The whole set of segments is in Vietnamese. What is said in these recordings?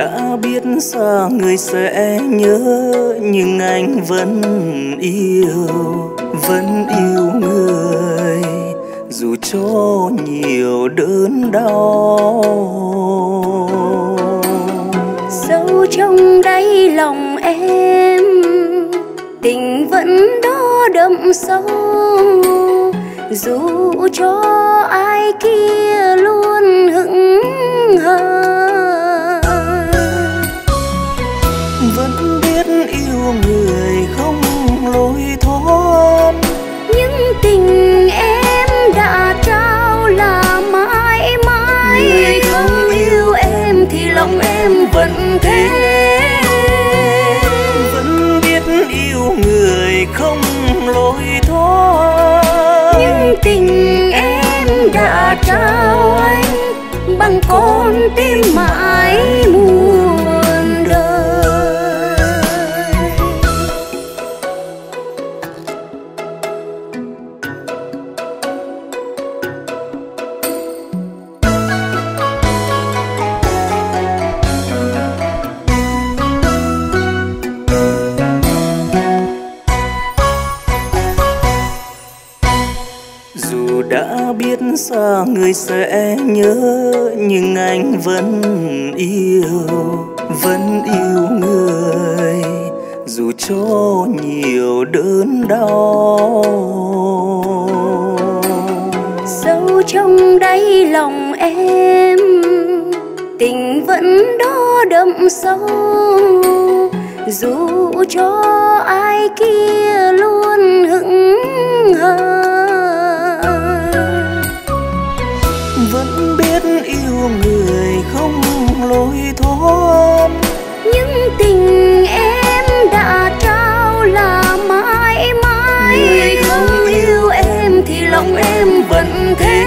đã biết xa người sẽ nhớ, nhưng anh vẫn yêu người, dù cho nhiều đớn đau. Sâu trong đáy lòng em, tình vẫn đó đậm sâu, dù cho ai kia luôn hững hờ. Vẫn biết yêu người không lối thoát, những tình em đã trao là mãi mãi. Người không yêu em thì lòng em vẫn thế. Vẫn biết yêu người không lối thoát, những tình em đã trao anh bằng con tim mãi muôn đời. Dù đã biết xa người sẽ nhớ, nhưng anh vẫn yêu người, dù cho nhiều đớn đau. Sâu trong đáy lòng em, tình vẫn đó đậm sâu, dù cho ai kia luôn hững hờ. Vẫn biết yêu người không lối thoát, những tình em đã trao là mãi mãi. Người không yêu em thì lòng em vẫn thế.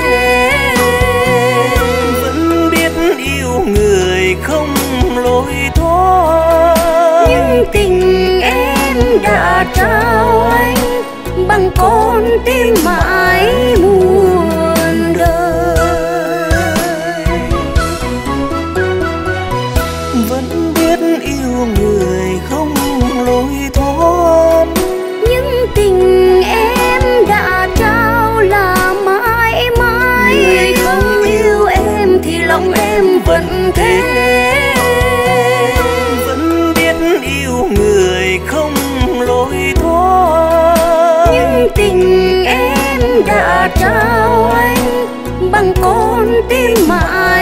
Vẫn biết yêu người không lối thoát, những tình em đã trao anh bằng con tim mãi muôn đời. Vẫn biết yêu người không lối thoát, những tình em đã trao là mãi mãi. Người không yêu em thì lòng em vẫn thế. Vẫn biết yêu người không lối thoát, những tình em đã trao anh bằng con tim mãi